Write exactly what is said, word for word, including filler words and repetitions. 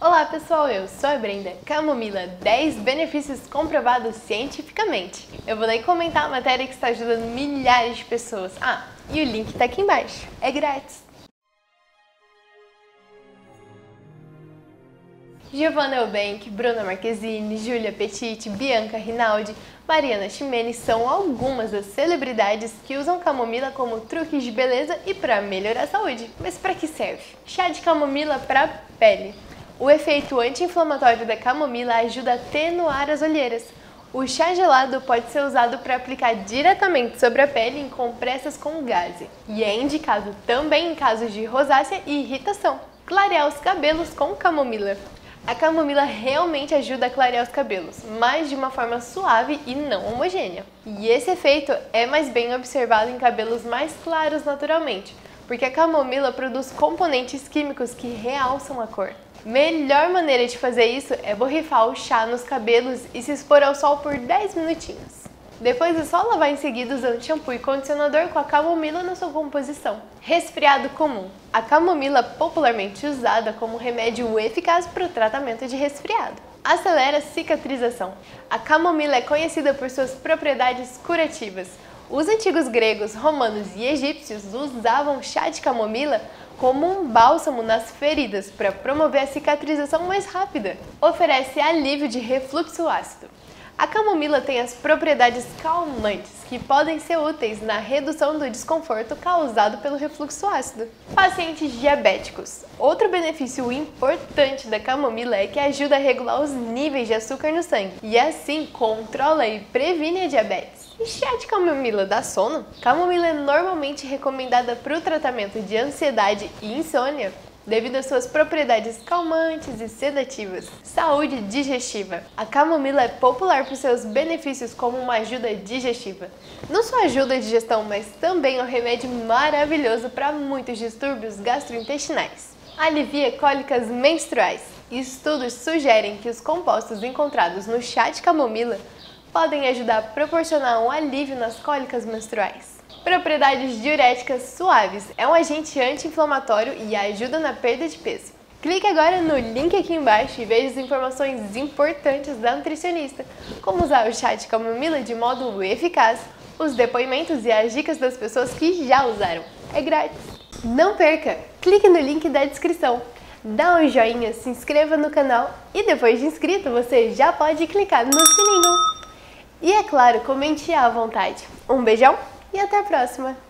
Olá pessoal, eu sou a Brenda. Camomila, dez benefícios comprovados cientificamente. Eu vou daí comentar a matéria que está ajudando milhares de pessoas. Ah, e o link está aqui embaixo. É grátis. Giovanna Eubank, Bruna Marquezine, Júlia Petit, Bianca Rinaldi, Mariana Ximenes são algumas das celebridades que usam camomila como truques de beleza e para melhorar a saúde. Mas para que serve? Chá de camomila para pele. O efeito anti-inflamatório da camomila ajuda a atenuar as olheiras. O chá gelado pode ser usado para aplicar diretamente sobre a pele em compressas com gaze. E é indicado também em casos de rosácea e irritação. Clarear os cabelos com camomila. A camomila realmente ajuda a clarear os cabelos, mas de uma forma suave e não homogênea. E esse efeito é mais bem observado em cabelos mais claros naturalmente, porque a camomila produz componentes químicos que realçam a cor. Melhor maneira de fazer isso é borrifar o chá nos cabelos e se expor ao sol por dez minutinhos. Depois é só lavar em seguida usando shampoo e condicionador com a camomila na sua composição. Resfriado comum. A camomila é popularmente usada como remédio eficaz para o tratamento de resfriado. Acelera a cicatrização. A camomila é conhecida por suas propriedades curativas. Os antigos gregos, romanos e egípcios usavam chá de camomila como um bálsamo nas feridas para promover a cicatrização mais rápida. Oferece alívio de refluxo ácido. A camomila tem as propriedades calmantes, que podem ser úteis na redução do desconforto causado pelo refluxo ácido. Pacientes diabéticos. Outro benefício importante da camomila é que ajuda a regular os níveis de açúcar no sangue e assim controla e previne a diabetes. E chá de camomila dá sono? Camomila é normalmente recomendada para o tratamento de ansiedade e insônia devido às suas propriedades calmantes e sedativas. Saúde digestiva. A camomila é popular por seus benefícios como uma ajuda digestiva. Não só ajuda a digestão, mas também é um remédio maravilhoso para muitos distúrbios gastrointestinais. Alivia cólicas menstruais. Estudos sugerem que os compostos encontrados no chá de camomila podem ajudar a proporcionar um alívio nas cólicas menstruais. Propriedades diuréticas suaves. É um agente anti-inflamatório e ajuda na perda de peso. Clique agora no link aqui embaixo e veja as informações importantes da nutricionista, como usar o chá de camomila de modo eficaz, os depoimentos e as dicas das pessoas que já usaram. É grátis. Não perca! Clique no link da descrição. Dá um joinha, se inscreva no canal e depois de inscrito você já pode clicar no sininho. E é claro, comente à vontade. Um beijão e até a próxima!